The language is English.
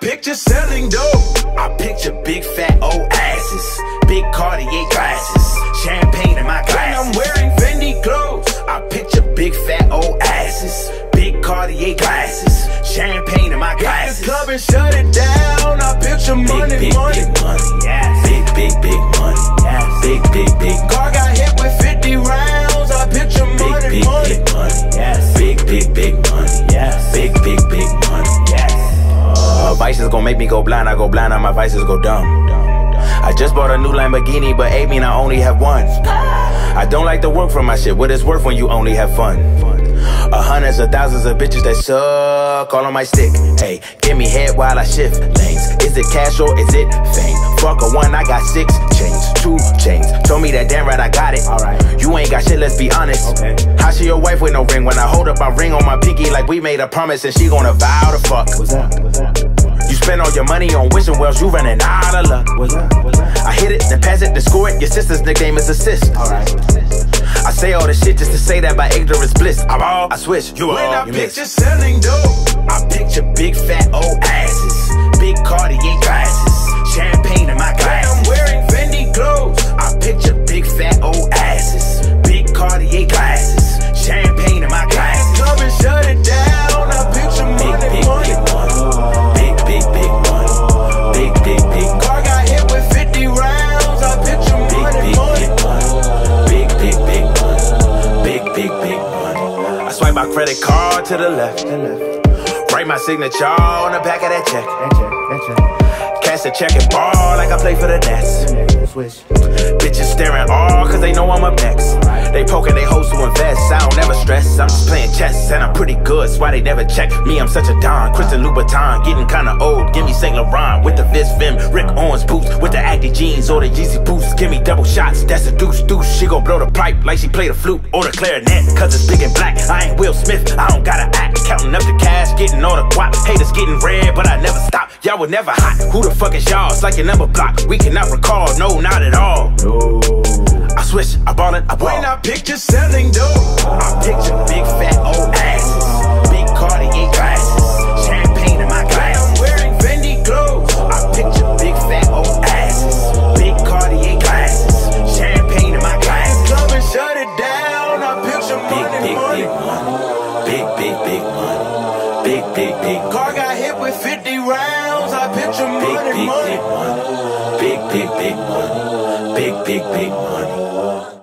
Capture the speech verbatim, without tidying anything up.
picture selling dope. I picture big fat old asses, big Cartier glasses, champagne in my glasses. When I'm wearing Fendi clothes, I picture big fat old asses, big Cartier glasses, champagne in my glasses. Hit the club and shut it down. I picture money, big, big, money, big money, yes. Big, big, big money, yes. Big, big, big. Car got hit with fifty rounds. I picture money, big, big, money, big money, yes. Big, big, big money, yes. Big, big, big money, yes. Uh, vices gon' make me go blind. I go blind, and my vices go dumb. I just bought a new Lamborghini, but eight mean I only have one. I don't like to work for my shit. What it's worth when you only have fun. A hundreds of thousands of bitches that suck all on my stick. Hey, give me head while I shift lanes. Is it cash or is it fame? Fuck a one, I got six chains, two chains. Told me that damn right I got it. Alright, you ain't got shit, let's be honest. Okay. How she your wife with no ring? When I hold up my ring on my pinky like we made a promise and she gonna vow to fuck. What's that? What's that? You spend all your money on wishing wells, you running out of luck. What's that? What's that? I hit it, then pass it, then score it. Your sister's nickname is assist. Alright. I say all this shit just to say that my ignorance bliss. I'm all, I switch, you all, when I you picture miss. Selling dope, I picture big fat old asses, big Cartier glasses, champagne in my glasses. When I'm wearing Fendi clothes, I picture big fat old asses, big Cartier glasses, champagne in my glasses. Club and shut it down. I picture money, big, big, money, big money, big, big, big money, big, big, big. Car got hit with fifty rounds. I picture big, money, big, money, big money, big, big, big money, big, big, big money. I swipe my credit card to the left, write my signature on the back of that check. Cash the check and ball like I play for the Nets. Bitches staring all cause they know I'm up next. They poking they hoes to invest. I don't never stress, I'm just playing chess. And I'm pretty good, that's why they never check me. I'm such a don, Christian Louboutin, getting kinda old. Give me Saint Laurent with the Vis Vim, Rick Owens boots with the Active jeans or the Yeezy boots. Give me double shots, that's a deuce deuce. She gon' blow the pipe like she play the flute or the clarinet. Cause it's big and black, I ain't Will Smith, I don't gotta act. Counting up the cash, getting all the guap. Haters getting red, but I never stop. Y'all were never hot, who the fuck is y'all? It's like your number block, we cannot recall, no, not at all. No. I switch, I ball it, I ball. When I picture selling dope, I picture big fat old asses, big Cartier glasses, champagne in my glasses. When I'm wearing Fendi clothes, I picture big fat old asses, big Cartier glasses, champagne in my glasses. Club and shut it down. I picture big, money, big, money, big money, big, big, big money, big, big, big. Car got hit with fifty rounds. I picture big, money, big, money, big, big, big money, big, big, big money.